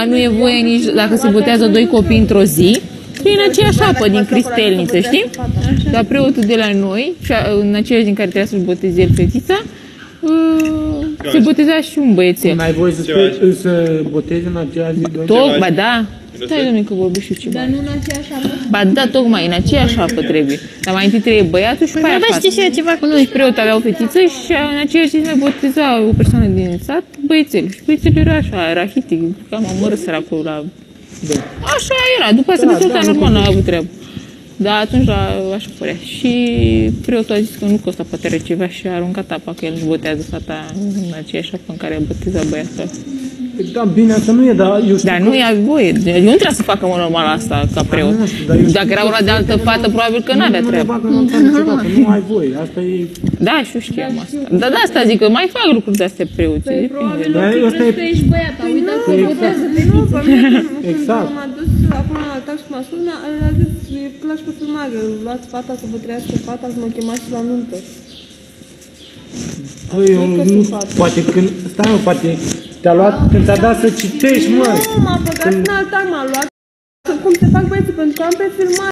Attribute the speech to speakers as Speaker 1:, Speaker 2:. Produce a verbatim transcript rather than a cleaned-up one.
Speaker 1: Da, nu e voie nici dacă se botează doi copii într-o zi, prin aceeași apă din cristelniță, știi? Dar preotul de la noi, în aceeași din care trebuia să-și boteze el fetița, se boteza și un băiețel.
Speaker 2: N-ai voie să, să botezi în aceeași zi doi?
Speaker 1: Tocmai, da. Stai, domnule, că vorbi și eu ceva.
Speaker 3: Dar nu în aceeași apă?
Speaker 1: Ba da, tocmai, în aceeași apă trebuie. Dar mai întâi trebuie băiatul și pe aia fata.
Speaker 3: Știi și eu ceva cu
Speaker 1: noi. Preotul avea o fetiță și în aceeași zi mai boteza o persoană din sat, băiețel. Și băiețelul era așa, rahitic, cam amără săracul la... Așa era, după aceea se dezvolta normal, n-a avut treabă. Dar atunci așa părea. Și preotul a zis că nu costă poate ceva și a aruncat apa, că el își botează fata în aceeași apă în care a botezat băiatul.
Speaker 2: Da, bine, asta nu e, dar eu știu.
Speaker 1: Dar nu e voie. Eu nu trebuia să facă mă normal asta ca preot. Dacă era una de altă fată, probabil că n-avea treabă.
Speaker 2: Nu ai voie, asta e...
Speaker 1: Da, și eu știam asta. Dar de asta zic că mai fac lucruri de-astea preoții.
Speaker 3: Păi probabil că tu ești băiat, a uitat că botează pe
Speaker 4: Nu, pe mine,
Speaker 2: exact.
Speaker 4: m-a dus acum la altar și m-a spus, a zis, e clar și pe filmare, luați fata să vă trăiască fata, să mă chemați la nuntă.
Speaker 2: Păi, eu nu, poate când, stai mă, poate te-a luat, când ți-a dat să citești, mă.
Speaker 4: Nu, m-a băgat în altar, m-a luat, cum se fac băieții, pentru că am pe filmare.